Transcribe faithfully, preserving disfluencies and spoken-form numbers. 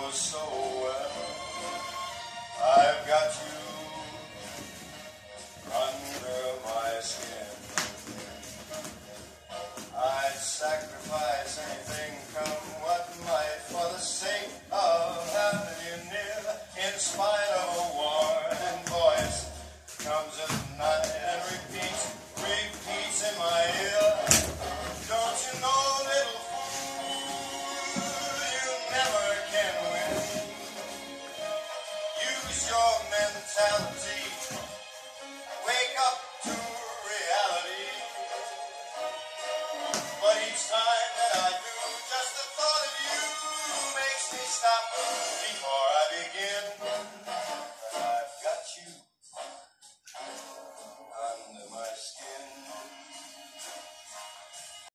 know so well. I've got you under my skin. I'd sacrifice anything, come what might, for the sake of having you near. In spite of a warning voice comes at night and repeats, repeats in my ear. Don't you know, little fool, you never can win. Use your mentality, wake up to reality. But each time that I do, just the thought of you makes me stop before I begin.